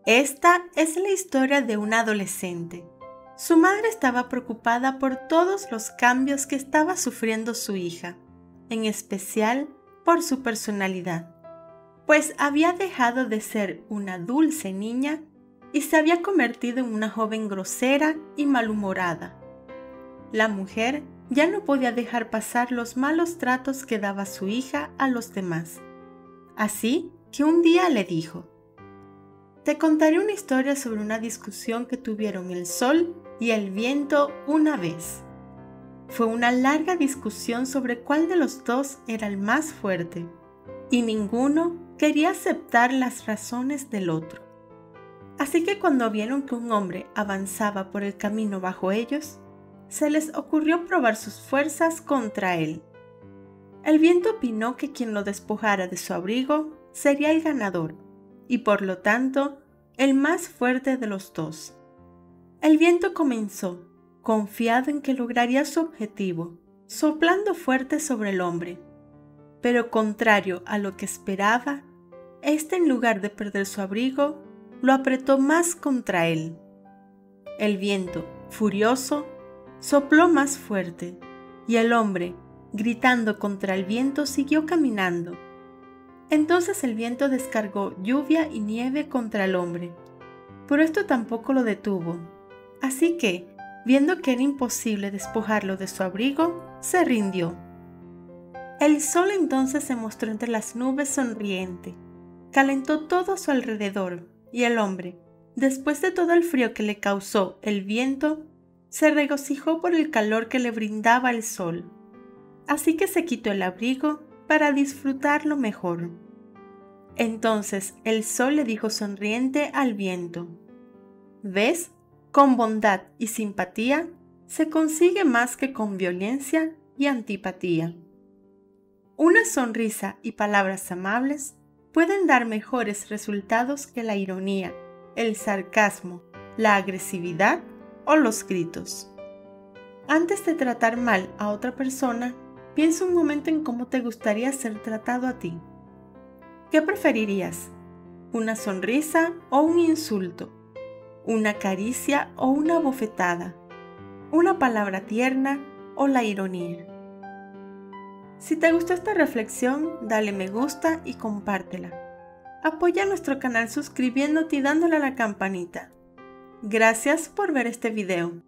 Esta es la historia de una adolescente. Su madre estaba preocupada por todos los cambios que estaba sufriendo su hija, en especial por su personalidad, pues había dejado de ser una dulce niña y se había convertido en una joven grosera y malhumorada. La mujer ya no podía dejar pasar los malos tratos que daba su hija a los demás. Así que un día le dijo: «Te contaré una historia sobre una discusión que tuvieron el sol y el viento una vez. Fue una larga discusión sobre cuál de los dos era el más fuerte, y ninguno quería aceptar las razones del otro. Así que cuando vieron que un hombre avanzaba por el camino bajo ellos, se les ocurrió probar sus fuerzas contra él. El viento opinó que quien lo despojara de su abrigo sería el ganador, y por lo tanto, el más fuerte de los dos. El viento comenzó, confiado en que lograría su objetivo, soplando fuerte sobre el hombre. Pero contrario a lo que esperaba, éste, en lugar de perder su abrigo, lo apretó más contra él. El viento, furioso, sopló más fuerte, y el hombre, gritando contra el viento, siguió caminando. Entonces el viento descargó lluvia y nieve contra el hombre, pero esto tampoco lo detuvo. Así que, viendo que era imposible despojarlo de su abrigo, se rindió. El sol entonces se mostró entre las nubes sonriente, calentó todo a su alrededor, y el hombre, después de todo el frío que le causó el viento, se regocijó por el calor que le brindaba el sol. Así que se quitó el abrigo para disfrutarlo mejor. Entonces el sol le dijo sonriente al viento: «¿Ves? Con bondad y simpatía se consigue más que con violencia y antipatía». Una sonrisa y palabras amables pueden dar mejores resultados que la ironía, el sarcasmo, la agresividad o los gritos. Antes de tratar mal a otra persona, piensa un momento en cómo te gustaría ser tratado a ti. ¿Qué preferirías? ¿Una sonrisa o un insulto? ¿Una caricia o una bofetada? ¿Una palabra tierna o la ironía? Si te gustó esta reflexión, dale me gusta y compártela. Apoya nuestro canal suscribiéndote y dándole a la campanita. Gracias por ver este video.